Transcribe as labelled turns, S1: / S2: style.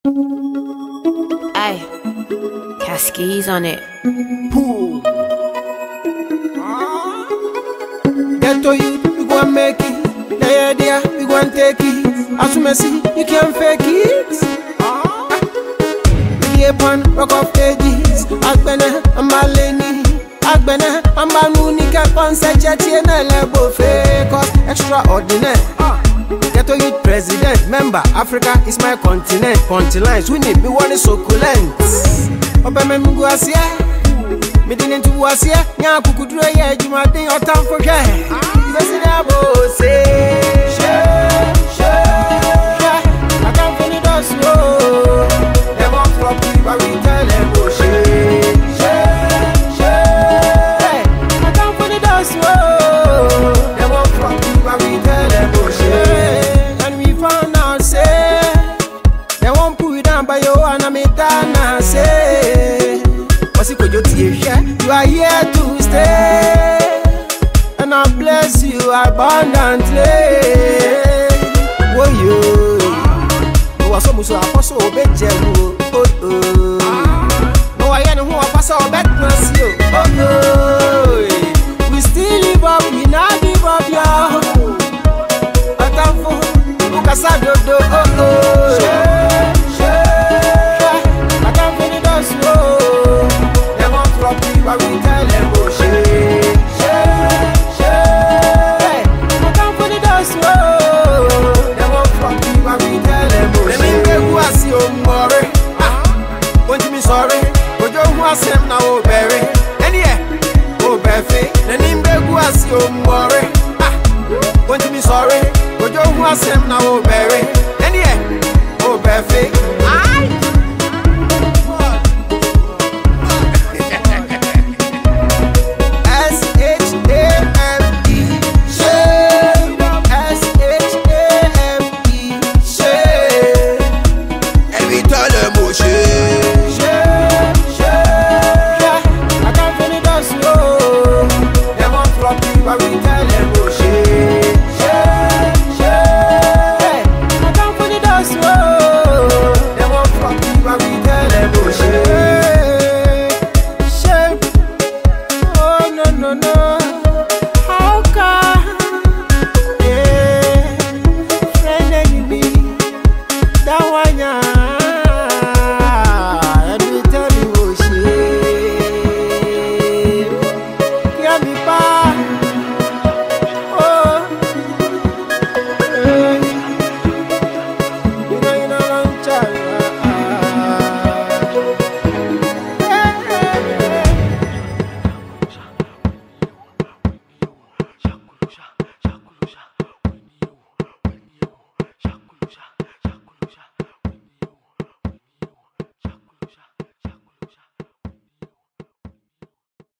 S1: Aye, Cascades on it.
S2: Pooh. Get to you, we go and make it. The idea, we go and take it. As you may see, you can't fake it. We upon rock of ages. Agbene, Amaleni. Agbene, Amanu, kept on such a chain and level fake. Extraordinary. Get to you, president. Member, Africa is my continent. Continents, we need me one succulent. Obama Muguasia. Me didn't do was here. Now, could do a you might think or time for gay. Say, I can't finish those slow. They won't flop me, but we tell them, oh, I can't finish those slow. They won't flop me, but we tell them, oh, and we found out, say, they won't put it down by your anamita, say. You are here to stay, and I bless you abundantly. Oh, you was almost a apostle, bet you. Oh, I know who a pastor bet.